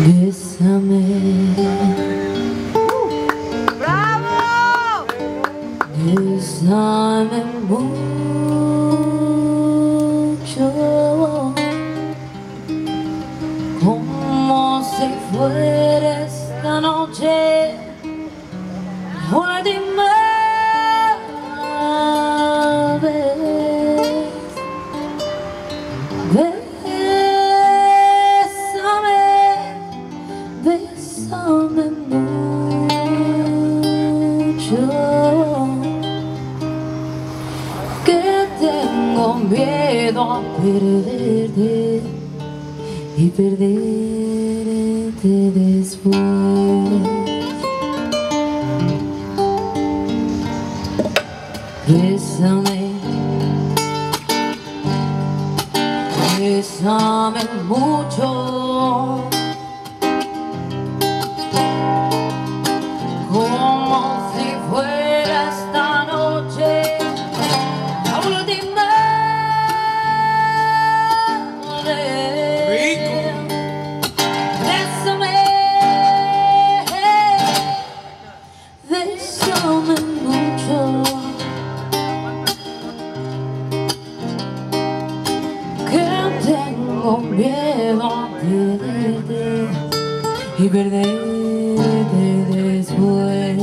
Bésame, ¡Bravo! bésame mucho, como si fuera esta noche la última vez. Bésame mucho, que tengo miedo a perderte y perderte después. Bésame, bésame mucho, como si fuera esta noche la última vez. Bésame, bésame mucho, que tengo miedo a perderte y perderte después.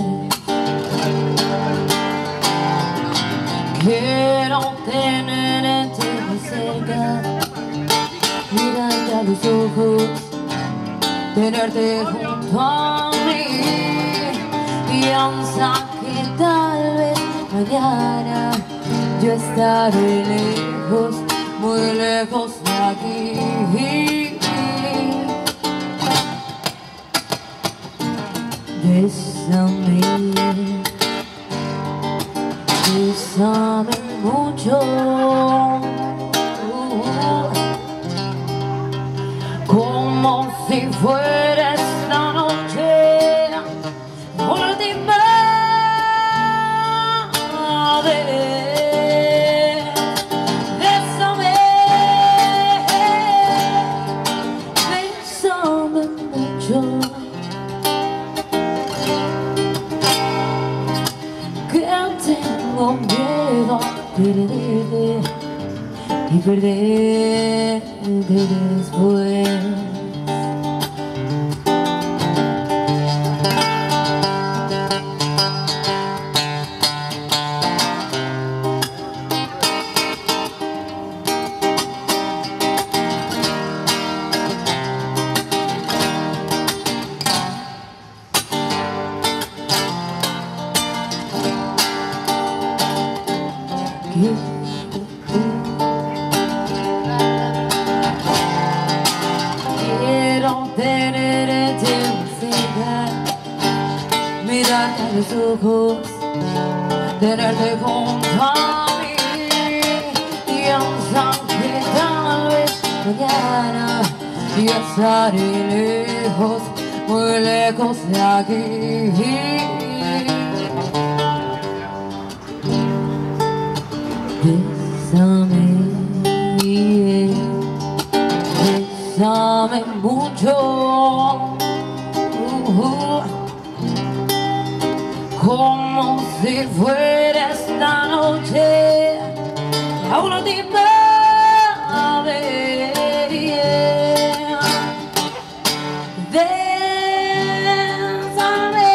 Quiero tenerte muy cerca, mirarte a los ojos, tenerte junto a mí, piensa que tal vez mañana yo estaré lejos, muy lejos de aquí. Bésame, bésame mucho, como si fuera esta noche la última vez. Bésame, bésame mucho, que tengo miedo a perderte y perderte después. Quiero tenerte cerca, mirarte a los ojos, tenerte junto a mí, piensa que tal vez mañana yo estaré lejos, muy lejos de aquí. Bésame, bésame mucho, como si fuera esta noche la última vez. Bésame,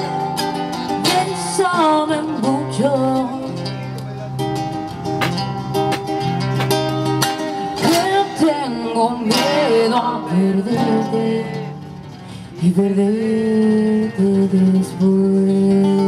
bésame mucho, tengo miedo a perderte y perderte después.